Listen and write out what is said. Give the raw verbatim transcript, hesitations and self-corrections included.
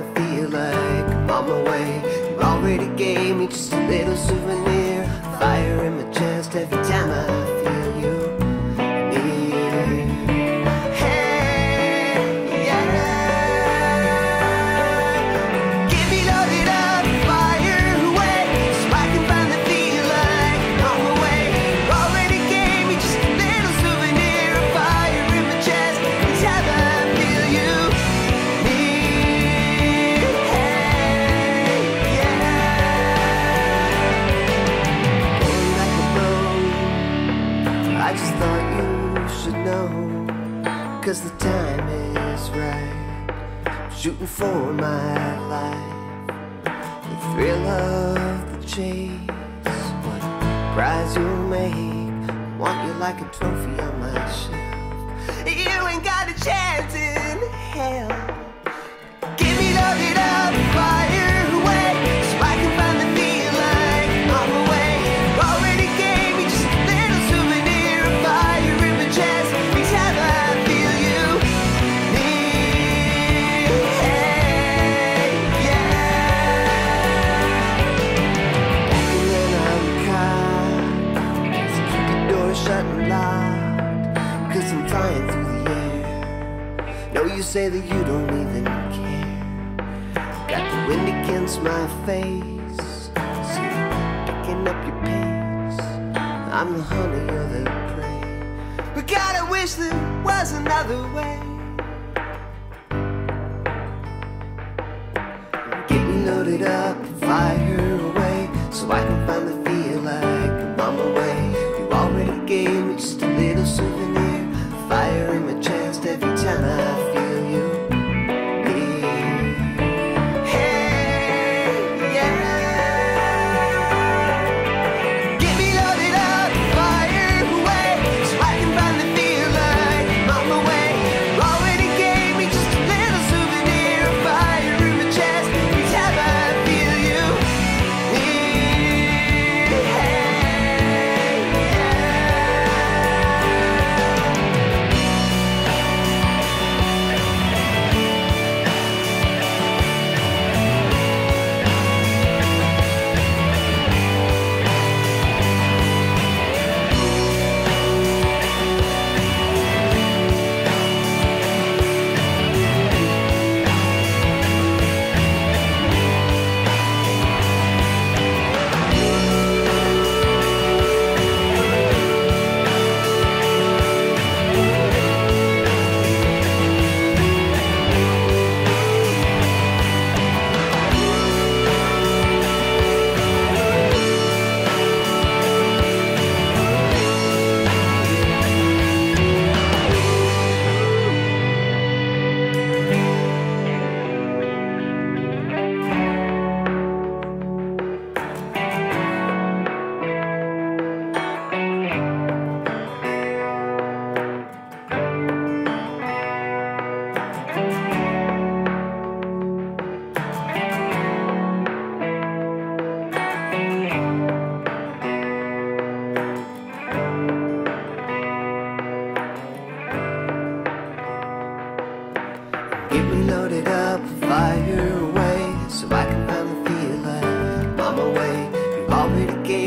finally feel like I'm on my way. You already gave me just a little souvenir, fire in my chest every time I feel you near. Hey, yeah. Get me loaded up, fire away, so I can finally feel like I'm on my way. You already gave me just a little souvenir, fire in my chest every time I feel you near. Hey, yeah. Going like a boat, I just thought you should know, 'cause the time is right. I'm shooting for my life, the thrill of the chase. What prize you'll make, want you like a trophy on my shelf. You ain't got a chance in hell. Get me loaded up, fire away, so I can finally feel like I'm on my way. You already gave me just a little souvenir, fire in my chest every time I feel you near. Hey, yeah. Back and then I'm caught, so keep your door shut and locked, 'cause I'm flying through the air. No, you say that you don't even care. Got the wind against my face, see you picking up your pace. I'm the hunter, you're the prey, but God, I wish there was another way. Get me loaded up, fire away, so I can finally feel like I'm on my way. You already gave me just a little souvenir, fire in my chest every time I feel you near. Hey, yeah. Get me loaded up, fire away, so I can finally feel like I'm on my way. You already gave me just a little souvenir, fire in my chest every time I feel you near. Hey, yeah. Get me loaded up, fire away, so I can finally feel like I'm on my way. You already gave